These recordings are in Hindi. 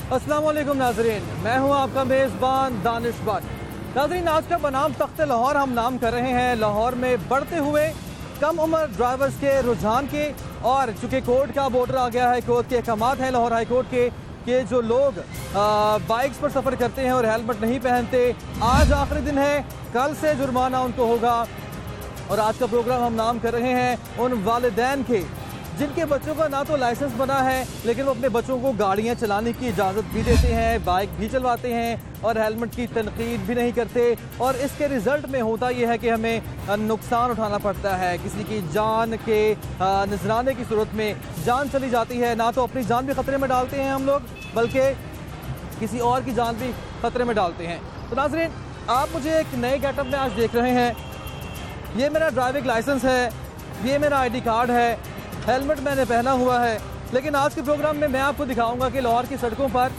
अस्सलाम वालेकुम नाजरीन, मैं हूं आपका मेज़बान दानिश भट्ट। नाजरीन, आज का बनाम तख्त लाहौर हम नाम कर रहे हैं लाहौर में बढ़ते हुए कम उम्र ड्राइवर्स के रुझान के। और चूँकि कोर्ट का बॉर्डर आ गया है, कोर्ट के अहकामात हैं लाहौर हाई कोर्ट के जो लोग बाइक्स पर सफ़र करते हैं और हेलमेट नहीं पहनते, आज आखिरी दिन है, कल से जुर्माना उनको होगा। और आज का प्रोग्राम हम नाम कर रहे हैं उन वालिदैन के जिनके बच्चों का ना तो लाइसेंस बना है लेकिन वो अपने बच्चों को गाड़ियां चलाने की इजाज़त भी देते हैं, बाइक भी चलवाते हैं और हेलमेट की तनकीद भी नहीं करते। और इसके रिज़ल्ट में होता यह है कि हमें नुकसान उठाना पड़ता है, किसी की जान के नजराने की सूरत में जान चली जाती है। ना तो अपनी जान भी ख़तरे में डालते हैं हम लोग, बल्कि किसी और की जान भी ख़तरे में डालते हैं। तो नाज़रीन, आप मुझे एक नए गेटअप में आज देख रहे हैं। ये मेरा ड्राइविंग लाइसेंस है, ये मेरा ID कार्ड है, हेलमेट मैंने पहना हुआ है। लेकिन आज के प्रोग्राम में मैं आपको दिखाऊंगा कि लाहौर की सड़कों पर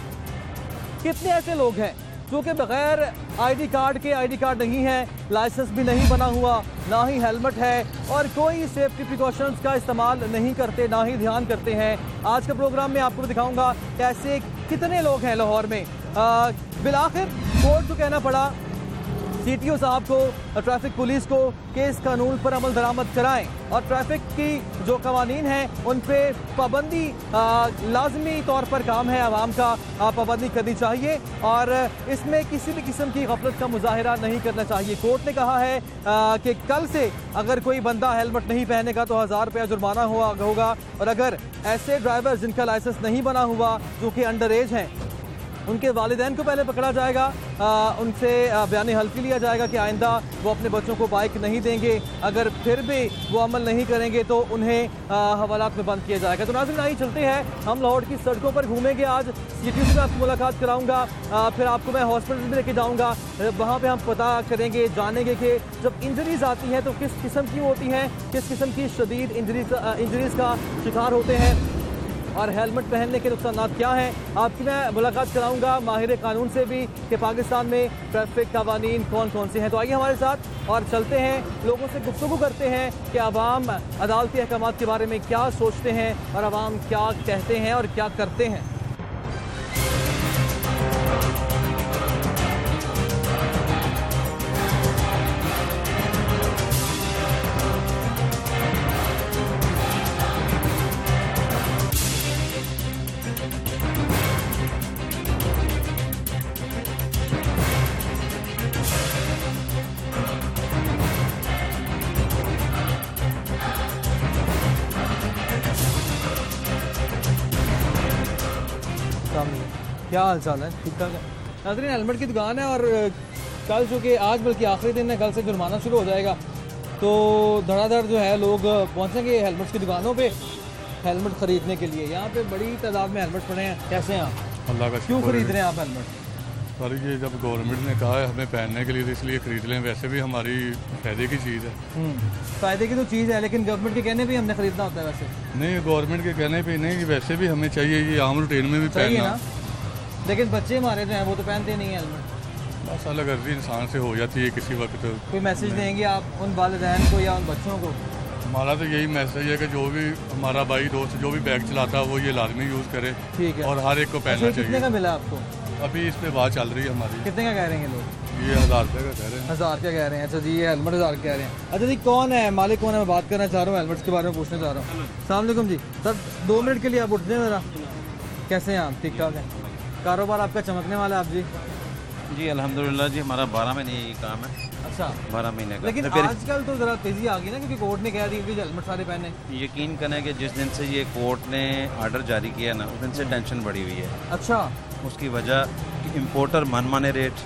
कितने ऐसे लोग हैं जो कि बगैर ID कार्ड के, ID कार्ड नहीं है, लाइसेंस भी नहीं बना हुआ, ना ही हेलमेट है और कोई सेफ्टी प्रिकॉशंस का इस्तेमाल नहीं करते, ना ही ध्यान करते हैं। आज के प्रोग्राम में आपको दिखाऊंगा कि ऐसे कितने लोग हैं लाहौर में। बिलाखिर कोर्ट को कहना पड़ा CTO साहब को, ट्रैफिक पुलिस को कि इस कानून पर अमल दरामद कराएं और ट्रैफिक की जो कवानीन हैं उन पे पाबंदी लाजमी तौर पर काम है, आवाम का पाबंदी करनी चाहिए और इसमें किसी भी किस्म की गफलत का मुजाहिरा नहीं करना चाहिए। कोर्ट ने कहा है कि कल से अगर कोई बंदा हेलमेट नहीं पहनेगा तो 1000 रुपया जुर्माना होगा और अगर ऐसे ड्राइवर जिनका लाइसेंस नहीं बना हुआ, जो कि अंडर एज हैं, उनके वालिदैन को पहले पकड़ा जाएगा, उनसे बयानी हल्फी लिया जाएगा कि आइंदा वो अपने बच्चों को बाइक नहीं देंगे। अगर फिर भी वो अमल नहीं करेंगे तो उन्हें हवालात में बंद किया जाएगा। तो नाज़रीन, आइए चलते हैं, हम लाहौर की सड़कों पर घूमेंगे। आज CTO से आपको मुलाकात कराऊंगा, फिर आपको मैं हॉस्पिटल भी लेके जाऊंगा। वहाँ पे हम पता करेंगे, जानेंगे कि जब इंजरीज आती हैं तो किस किस्म की होती हैं, किस किस्म की शदीद इंजरीज का शिकार होते हैं और हेलमेट पहनने के नुकसान क्या हैं। आपकी मैं मुलाकात कराऊंगा माहिर कानून से भी कि पाकिस्तान में ट्रैफिक कवानीन कौन कौन से हैं। तो आइए हमारे साथ और चलते हैं, लोगों से गुफ्तगू करते हैं कि अवाम अदालती अहकामात के बारे में क्या सोचते हैं और अवाम क्या कहते हैं और क्या करते हैं। क्या हाल चाल है? ठीक ठाक है। नाज़रीन, हेलमेट की दुकान है और कल चूँकि आज बल्कि आखिरी दिन है, कल से जुर्माना शुरू हो जाएगा तो धड़ाधड़ जो है लोग पहुँचेंगे हेलमेट्स की दुकानों पे हेलमेट ख़रीदने के लिए। यहाँ पे बड़ी तादाद में हेलमेट पड़े हैं। कैसे हैं आप? अल्लाह का क्यों खरीद रहे हैं आप हेलमेट? सर, ये जब गवर्नमेंट ने कहा है हमें पहनने के लिए तो इसलिए ख़रीद लें। वैसे भी हमारी फ़ायदे की चीज़ है। फ़ायदे की तो चीज़ है, लेकिन गवर्नमेंट के कहने पे हमने ख़रीदना होता है। वैसे नहीं, गवर्नमेंट के कहने पे नहीं, वैसे भी हमें चाहिए, ये आम रूटीन में भी पहनना। लेकिन बच्चे हमारे जो हैं वो तो पहनते नहीं हेलमेट। बस अलग अर्जी इंसान से हो जाती है किसी वक्त। कोई मैसेज देंगे आप उन वालिदैन को या उन बच्चों को? हमारा तो यही मैसेज है कि जो भी हमारा भाई दोस्त जो भी बाइक चलाता है वो ये लाजमी यूज़ करे। ठीक है। और हर एक को पहनना चाहिए। कितने का मिला आपको? अभी इस पे बात चल रही है हमारी। कितने का कह रहे हैं लोग? ये 1000 रुपये का कह रहे हैं। 1000 का कह रहे हैं? अच्छा जी, ये हेलमेट 1000 कह रहे हैं। अच्छा जी, कौन है मालिक, कौन है? मैं बात करना चाह रहा हूँ, हेलमेट्स के बारे में पूछना चाह रहा हूँ। अस्सलाम वालेकुम जी। सर 2 मिनट के लिए आप उठ जाए ज़रा। कैसे हैं आप? ठीक ठाक है। कारोबार आपका चमकने वाला है आप जी? जी अल्हम्दुलिल्लाह जी, हमारा 12 महीने ये काम है। अच्छा, 12 महीने का। लेकिन आजकल तो ज़रा तेज़ी आ गई ना, क्योंकि कोर्ट ने कह दी कि हेलमेट सारे पहने। यकीन करें कि जिस दिन से ये कोर्ट ने आर्डर जारी किया ना, उस दिन से टेंशन बढ़ी हुई है। अच्छा। उसकी वजह इम्पोर्टर मनमाने रेट,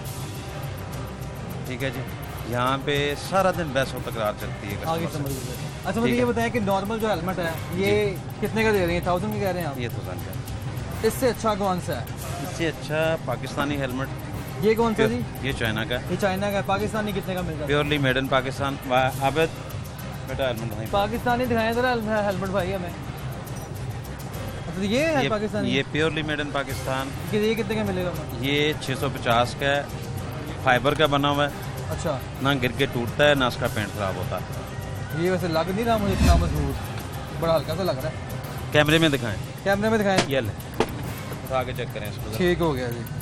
ठीक है जी, यहाँ पे सारा दिन बहस और तकरार चलती है। आगे समझ लीजिए। अच्छा, मुझे ये बताएं कि नॉर्मल जो हेलमेट है ये कितने का दे रही है? 1000 का कह रहे हैं आप? ये 1000 का। इससे अच्छा कौन सा है? इससे अच्छा पाकिस्तानी हेलमेट। ये कौन सा जी? ये चाइना का। ये चाइना का है। पाकिस्तानी कितने का मिलता है? Purely made in Pakistan. Abid बेटा हेलमेट पाकिस्तानी दिखाएं ज़रा हेलमेट भाई हमें। अच्छा, ये है पाकिस्तानी? ये प्योरली मेड इन पाकिस्तान। ये कितने का मिलेगा? ये 650 का है, फाइबर का बना हुआ है। अच्छा। ना गिर के टूटता है ना उसका पेंट खराब होता है। ये वैसे लग नहीं रहा मुझे इतना मजबूत, बड़ा हल्का सा लग रहा है। कैमरे में दिखाएं। कैमरे में दिखाएं। ये ले उठा के चेक करें इसको। ठीक हो गया जी,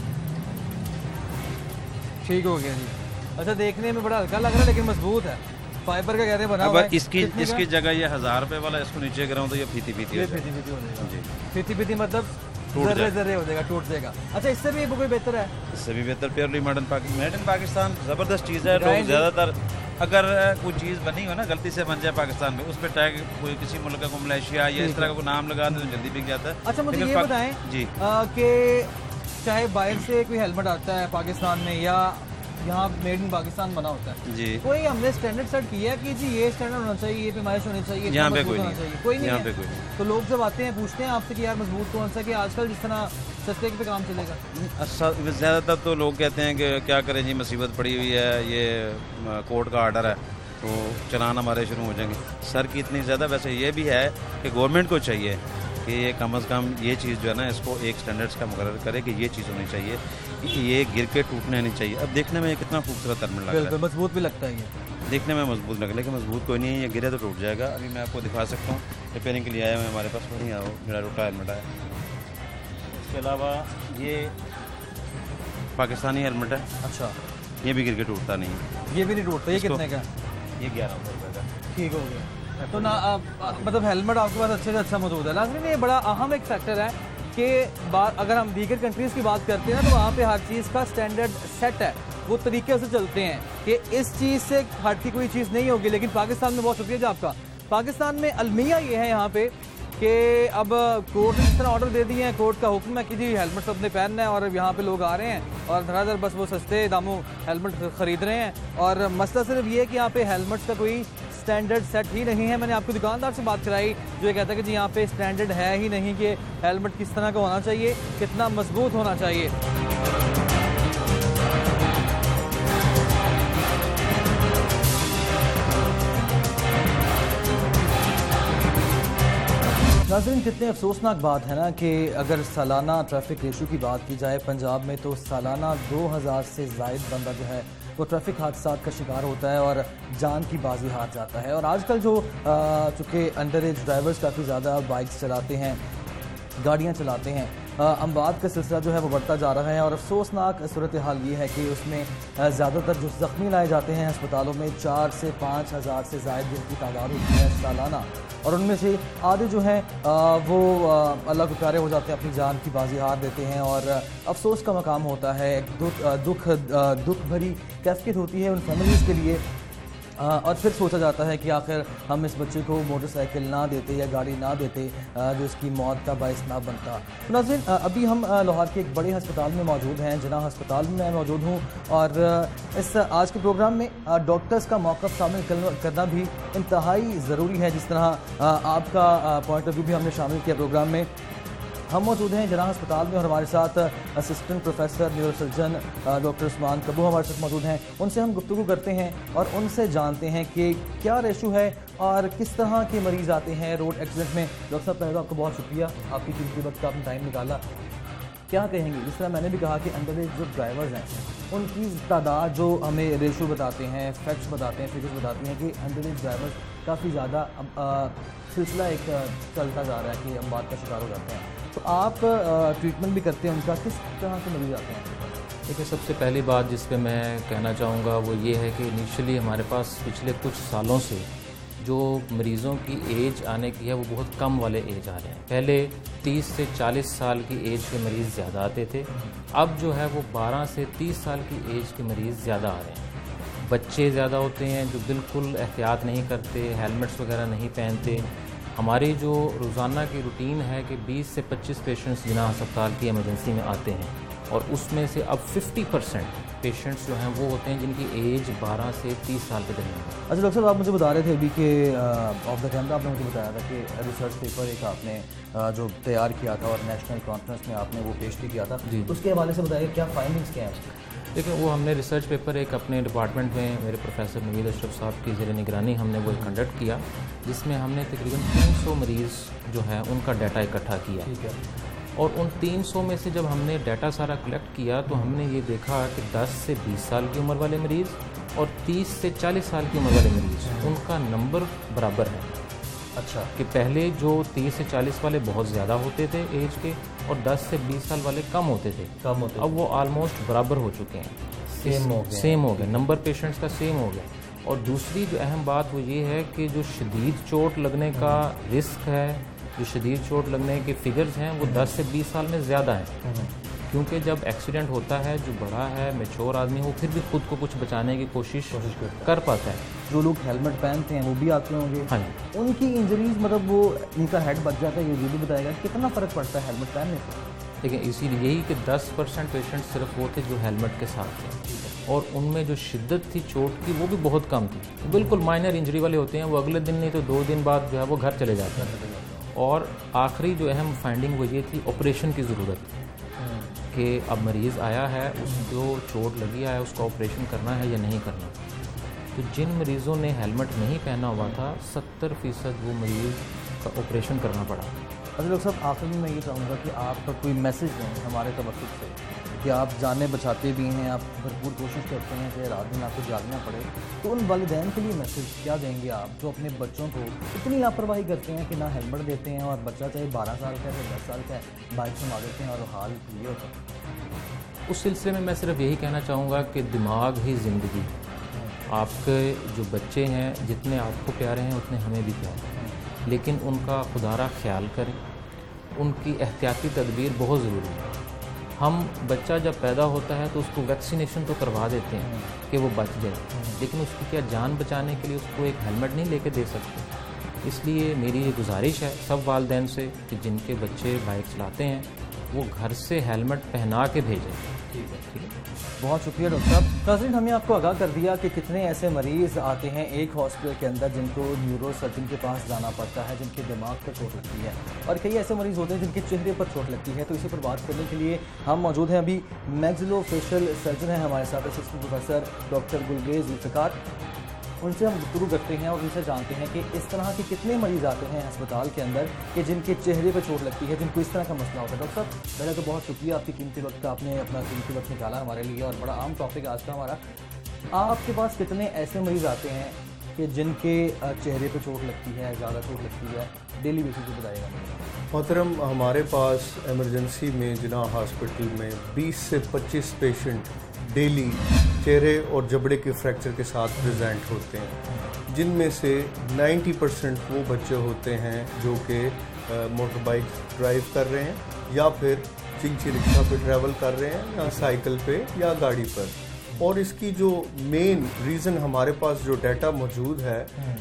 ठीक हो गया जी। अच्छा, देखने में बड़ा हल्का लग रहा है लेकिन मजबूत है, फाइबर का कहते हैं बना हुआ है। इसकी जगह ये 1000 रुपए वाला, इसको नीचे गिराऊं तो ये फीती फीती हो जाएगा जी। फीती फीती मतलब जर्रे जर्रे हो जाएगा, टूट जाएगा। अच्छा, इससे भी कोई बेहतर है? इससे भी बेहतर प्योरली मेड इन पाकिस्तान ज़बरदस्त चीज़ है। लोग ज़्यादातर अगर कोई चीज़ बनी हो ना, गलती से बन जाए पाकिस्तान में, उस पर टैग कोई किसी मुल्क का, मलेशिया या इस तरह का कोई नाम लगा दे तो जल्दी बिक जाता है। अच्छा, मुझे ये बताएं जी कि चाहे बाहर से कोई हेलमेट आता है पाकिस्तान में या यहाँ मेड इन पाकिस्तान बना होता है जी, कोई हमने स्टैंडर्ड सेट किया कि जी ये स्टैंडर्ड होना चाहिए, ये पैमाइश होनी चाहिए, यहाँ पे कोई होना चाहिए? कोई नहीं है। तो लोग जब आते हैं पूछते हैं आपसे कि यार मजबूत कौन सा, कि आजकल जिस तरह सस्ते पे काम चलेगा। ज़्यादातर तो लोग कहते हैं कि क्या करें जी, मुसीबत पड़ी हुई है, ये कोर्ट का आर्डर है तो चलान हमारे शुरू हो जाएंगे। सर की इतनी ज़्यादा, वैसे ये भी है कि गवर्नमेंट को चाहिए कि ये कम अज़ कम ये चीज़ जो है ना, इसको एक स्टैंडर्ड्स का मुकर्रर करे कि ये चीज़ होनी चाहिए, ये गिर के टूटने नहीं चाहिए। अब देखने में कितना खूबसूरत हेलमेट लग रहा है, मजबूत भी लगता है, ये देखने में मजबूत लग रहा है, लेकिन मजबूत कोई नहीं है, ये गिरे तो टूट जाएगा। अभी मैं आपको दिखा सकता हूँ, रिपेयरिंग के लिए आया मैं, हमारे पास नहीं आओ, मेरा टूटा हेलमेट आया। इसके अलावा ये पाकिस्तानी हेलमेट है। अच्छा, ये भी गिर के टूटता नहीं है, ये भी नहीं टूटता। ये कितने का? ये 1100 रुपये का। ठीक हो गया। तो ना मतलब हेलमेट आपके पास अच्छे से अच्छा मौजूद है। लाज़मी ये बड़ा अहम एक फैक्टर है कि अगर हम दीगर कंट्रीज़ की बात करते हैं ना, तो वहाँ पे हर चीज़ का स्टैंडर्ड सेट है, वो तरीके से चलते हैं कि इस चीज़ से हटती कोई चीज़ नहीं होगी। लेकिन पाकिस्तान में बहुत शुक्रिया जी आपका। पाकिस्तान में अलमिया ये है यहाँ पे कि अब कोर्ट ने जिस तरह ऑर्डर दे दिए हैं, कोर्ट का हुक्म है कि जी हेलमेट सबने पहनना है, और अब यहाँ पे लोग आ रहे हैं और धड़ाधड़ बस वो सस्ते दामों हेलमेट ख़रीद रहे हैं। और मसला सिर्फ ये है कि यहाँ पे हेलमेट्स का कोई स्टैंडर्ड सेट ही नहीं है। मैंने आपको दुकानदार से बात कराई जो ये कहता है कि जी यहाँ पे स्टैंडर्ड है ही नहीं कि हेलमेट किस तरह का होना चाहिए, कितना मजबूत होना चाहिए। नाज़रीन, कितने अफसोसनाक बात है ना कि अगर सालाना ट्रैफिक रेशो की बात की जाए पंजाब में, तो सालाना 2000 से ज़ायद बंदा जो है वो ट्रैफिक हादसा का शिकार होता है और जान की बाजी हार जाता है। और आजकल जो चूँकि अंडर एज ड्राइवर्स काफ़ी ज़्यादा बाइक्स चलाते हैं, गाड़ियाँ चलाते हैं, अमवात का सिलसिला जो है वो बढ़ता जा रहा है। और अफसोसनाक सूरत हाल ये है कि उसमें ज़्यादातर जो ज़ख्मी लाए जाते हैं अस्पतालों में 4 से 5 हज़ार से ज़ायद जिनकी तादाद होती है सालाना, और उनमें से आधे जो हैं वो अल्लाह को प्यारे हो जाते हैं, अपनी जान की बाजी हार देते हैं। और अफसोस का मकाम होता है, दुख भरी कैफियत होती है उन फैमिलीज़ के लिए। और फिर सोचा जाता है कि आखिर हम इस बच्चे को मोटरसाइकिल ना देते या गाड़ी ना देते जो इसकी मौत का बायस ना बनता। तो नाज़रीन, अभी हम लाहौर के एक बड़े हस्पताल में मौजूद हैं, जिन्ना हस्पताल में मैं मौजूद हूँ। और इस आज के प्रोग्राम में डॉक्टर्स का मौक़िफ़ शामिल करना भी इंतहाई ज़रूरी है। जिस तरह आपका पॉइंट ऑफ व्यू भी हमने शामिल किया प्रोग्राम में। हम मौजूद हैं जिन्ना अस्पताल में और हमारे साथ assistant professor neurosurgeon doctor Usman Kabu हमारे साथ मौजूद हैं। उनसे हम गुफ्तगू करते हैं और उनसे जानते हैं कि क्या रेशो है और किस तरह के मरीज़ आते हैं रोड एक्सीडेंट में। डॉक्टर साहब, पहले तो आपको बहुत शुक्रिया, आपकी कीमती वक्त का आपने टाइम निकाला। क्या कहेंगे, जिस तरह मैंने भी कहा कि अंडर एज जो ड्राइवर्स हैं उनकी तादाद जो हमें रेशो बताते हैं, फैक्ट्स बताते हैं, फिगर्स बताती हैं कि अंडर एज ड्राइवर्स काफ़ी ज़्यादा सिलसिला एक चलता जा रहा है कि हम बात का शिकार हो जाते हैं। तो आप ट्रीटमेंट भी करते हैं उनका, किस तरह से मरीज आते हैं? देखिए, सबसे पहली बात जिस पे मैं कहना चाहूँगा वो ये है कि इनिशियली हमारे पास पिछले कुछ सालों से जो मरीज़ों की एज आने की है वो बहुत कम वाले एज आ रहे हैं। पहले 30 से 40 साल की एज के मरीज़ ज़्यादा आते थे, अब जो है वो 12 से 30 साल की एज के मरीज़ ज़्यादा आ रहे हैं। बच्चे ज़्यादा होते हैं जो बिल्कुल एहतियात नहीं करते, हेलमेट्स वगैरह नहीं पहनते। हमारी जो रोज़ाना की रूटीन है कि 20 से 25 पेशेंट्स जिन्ना अस्पताल की इमरजेंसी में आते हैं, और उसमें से अब 50% पेशेंट्स जो हैं वो होते हैं जिनकी एज 12 से 30 साल के दरमियान है। अच्छा डॉक्टर साहब, आप मुझे बता रहे थे अभी कि ऑफ द कैमरा आपने मुझे बताया था कि रिसर्च पेपर एक आपने जो तैयार किया था और नेशनल कॉन्फ्रेंस में आपने वो पेश भी किया था, उसके हवाले से बताइए क्या फाइंडिंग्स क्या हैं? देखिए, वो हमने रिसर्च पेपर एक अपने डिपार्टमेंट में मेरे प्रोफेसर नवीद अशरफ साहब की ज़ेर निगरानी हमने वो कंडक्ट किया, जिसमें हमने तकरीबन 300 मरीज़ जो है उनका डाटा इकट्ठा किया। ठीक है। और उन 300 में से जब हमने डाटा सारा कलेक्ट किया तो हमने ये देखा कि 10 से 20 साल की उम्र वाले मरीज़ और 30 से 40 साल की उम्र वाले मरीज़, उनका नंबर बराबर है। अच्छा। कि पहले जो 30 से 40 वाले बहुत ज़्यादा होते थे एज के, और 10 से 20 साल वाले कम होते थे। अब वो ऑलमोस्ट बराबर हो चुके हैं, सेम हो गए, नंबर पेशेंट्स का सेम हो गया। और दूसरी जो अहम बात वो ये है कि जो शदीद चोट लगने का रिस्क है, जो शदीद चोट लगने के फिगर्स हैं, वो 10 से 20 साल में ज़्यादा हैं। क्योंकि जब एक्सीडेंट होता है, जो बड़ा है मैच्योर आदमी, वो फिर भी खुद को कुछ बचाने की कोशिश कर पाता है। जो लोग हेलमेट पहनते हैं वो भी आते होंगे। हाँ, उनकी इंजरीज मतलब वो उनका हेड बच जाता है, ये भी बताएगा कितना फ़र्क पड़ता है हेलमेट पहनने से। देखिए, इसीलिए यही कि 10% पेशेंट सिर्फ वो थे जो हेलमेट के साथ थे, और उनमें जो शिद्दत थी चोट की वो भी बहुत कम थी। बिल्कुल माइनर इंजरी वाले होते हैं, वो अगले दिन नहीं तो 2 दिन बाद जो है वो घर चले जाते हैं। और आखिरी जो अहम फाइंडिंग वो ये थी, ऑपरेशन की ज़रूरत कि अब मरीज़ आया है, उसको चोट लगी है, उसका ऑपरेशन करना है या नहीं करना। तो जिन मरीज़ों ने हेलमेट नहीं पहना हुआ था, 70% वो मरीज़ का ऑपरेशन करना पड़ा। अच्छा डॉक्टर साहब, आखिर में मैं ये चाहूँगा कि आपका कोई मैसेज दें हमारे तवज्जो से, कि आप जाने बचाते भी हैं, आप भरपूर कोशिश करते हैं कि रात दिन आपको जागना पड़े, तो उन वालिदैन के लिए मैसेज क्या देंगे आप जो अपने बच्चों को इतनी लापरवाही करते हैं कि ना हेलमेट देते हैं, और बच्चा चाहे 12 साल का है, 10 साल का है, बाइक संभाल देते हैं और हाल ये होता है। उस सिलसिले में मैं सिर्फ यही कहना चाहूँगा कि दिमाग ही ज़िंदगी। आपके जो बच्चे हैं, जितने आपको प्यारे हैं उतने हमें भी प्यारे हैं, लेकिन उनका खुदारा ख्याल करें, उनकी एहतियाती तदबीर बहुत ज़रूरी है। हम बच्चा जब पैदा होता है तो उसको वैक्सीनेशन तो करवा देते हैं कि वो बच जाए, लेकिन उसकी क्या जान बचाने के लिए उसको एक हेलमेट नहीं लेके दे सकते। इसलिए मेरी ये गुजारिश है सब वालिदैन से कि जिनके बच्चे बाइक चलाते हैं वो घर से हेलमेट पहना के भेजें। ठीक है। बहुत शुक्रिया डॉक्टर साहब। नाज़रीन, हमने आपको आगाह कर दिया कि कितने ऐसे मरीज़ आते हैं एक हॉस्पिटल के अंदर जिनको न्यूरो सर्जन के पास जाना पड़ता है, जिनके दिमाग पर चोट लगती है, और कई ऐसे मरीज़ होते हैं जिनके चेहरे पर चोट लगती है। तो इसी पर बात करने के लिए हम मौजूद हैं, अभी मैक्सिलोफेशियल सर्जन हैं हमारे साथ, assistant professor doctor Gulrez Zulfiqar. उनसे हम गुफ्तगू करते हैं और उनसे जानते हैं कि इस तरह के कितने मरीज़ आते हैं अस्पताल के अंदर कि जिनके चेहरे पर चोट लगती है, जिनको इस तरह का मसला होता है। डॉक्टर साहब, पहले तो बहुत शुक्रिया, आपकी कीमती वक्त आपने अपना कीमती वक्त निकाला हमारे लिए, और बड़ा आम टॉपिक आज का हमारा। आपके पास कितने ऐसे मरीज़ आते हैं कि जिनके चेहरे पर चोट लगती है, ज़्यादा चोट लगती है, डेली बेसिस पर बताइएगा मुझे। मोहतरम, हमारे पास इमरजेंसी में जिना हॉस्पिटल में 20 से 25 पेशेंट डेली चेहरे और जबड़े के फ्रैक्चर के साथ प्रेजेंट होते हैं, जिनमें से 90% वो बच्चे होते हैं जो कि मोटर बाइक ड्राइव कर रहे हैं, या फिर चिंची रिक्शा पे ट्रैवल कर रहे हैं, या साइकिल पे या गाड़ी पर। और इसकी जो मेन रीज़न हमारे पास जो डाटा मौजूद है,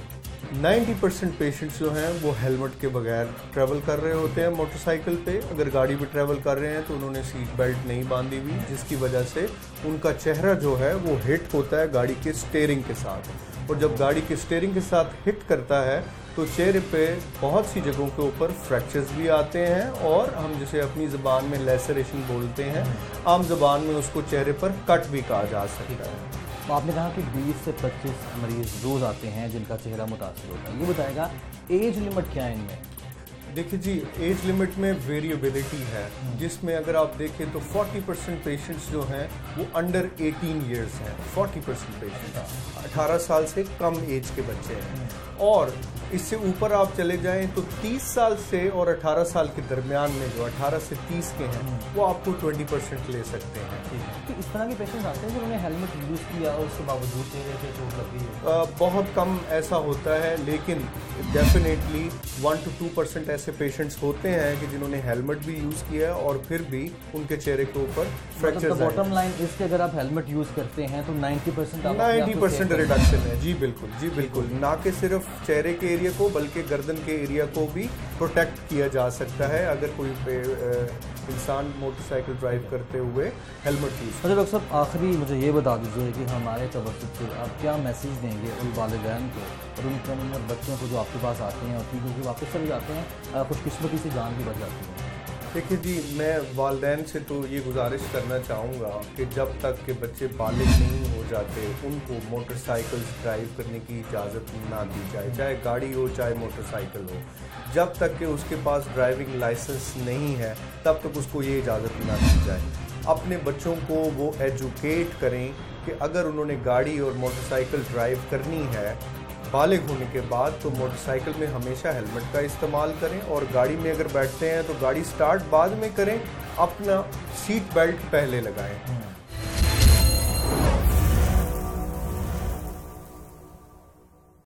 90% पेशेंट्स जो हैं वो हेलमेट के बगैर ट्रैवल कर रहे होते हैं मोटरसाइकिल पे। अगर गाड़ी पे ट्रैवल कर रहे हैं तो उन्होंने सीट बेल्ट नहीं बांधी हुई, जिसकी वजह से उनका चेहरा जो है वो हिट होता है गाड़ी के स्टीयरिंग के साथ। और जब गाड़ी के स्टीयरिंग के साथ हिट करता है तो चेहरे पे बहुत सी जगहों के ऊपर फ्रैक्चर्स भी आते हैं, और हम जिसे अपनी ज़बान में लेसरेशन बोलते हैं, आम ज़बान में उसको चेहरे पर कट भी कहा जा सकता है। तो आपने कहा कि 20 से 25 मरीज़ रोज़ आते हैं जिनका चेहरा मुतासर होता है, ये बताएगा एज लिमिट क्या है इनमें? देखिए जी, एज लिमिट में वेरिएबिलिटी है, जिसमें अगर आप देखें तो 40% पेशेंट्स जो हैं वो अंडर 18 ईयर्स हैं। 40% पेशेंट 18 साल से कम एज के बच्चे हैं, और इससे ऊपर आप चले जाएं तो 30 साल से और 18 साल के दरमियान में जो 18 से 30 के हैं वो आपको 20% ले सकते हैं। तो इस तरह के पेशेंट्स आते हैं जिन्होंने हेलमेट यूज़ किया और उसके बावजूद चेहरे पे चोट लगी है? बहुत कम ऐसा होता है, लेकिन डेफिनेटली 1 to 2% ऐसे पेशेंट्स होते हैं कि जिन्होंने हेलमेट भी यूज़ किया है और फिर भी उनके चेहरे के ऊपर फ्रैक्चर। बॉटम लाइन इसके अगर आप हेलमेट यूज़ करते हैं तो 90% रिडक्शन है। जी बिल्कुल, जी बिल्कुल। ना कि सिर्फ चेहरे के एरिया को बल्कि गर्दन के एरिया को भी प्रोटेक्ट किया जा सकता है अगर कोई इंसान मोटरसाइकिल ड्राइव करते हुए हेलमेट यूज़। अच्छा डॉक्टर साहब, आखिरी मुझे ये बता दीजिए कि हमारे तवज्जुह से आप क्या मैसेज देंगे उन वालिदैन को और उन कम उम्र बच्चों को जो आपके पास आते हैं और क्योंकि वापस चले जाते हैं, खुशकिस्मती से जान भी बच जाती है? देखिए जी, मैं वालिदैन से तो ये गुजारिश करना चाहूँगा कि जब तक के बच्चे बालिग नहीं हो जाते उनको मोटरसाइकिल ड्राइव करने की इजाज़त ना दी जाए, चाहे गाड़ी हो चाहे मोटरसाइकिल हो। जब तक कि उसके पास ड्राइविंग लाइसेंस नहीं है तब तक उसको ये इजाज़त ना दी जाए। अपने बच्चों को वो एजुकेट करें कि अगर उन्होंने गाड़ी और मोटरसाइकिल ड्राइव करनी है बालिग होने के बाद तो मोटरसाइकिल में हमेशा हेलमेट का इस्तेमाल करें, और गाड़ी में अगर बैठते हैं तो गाड़ी स्टार्ट बाद में करें, अपना सीट बेल्ट पहले लगाएं।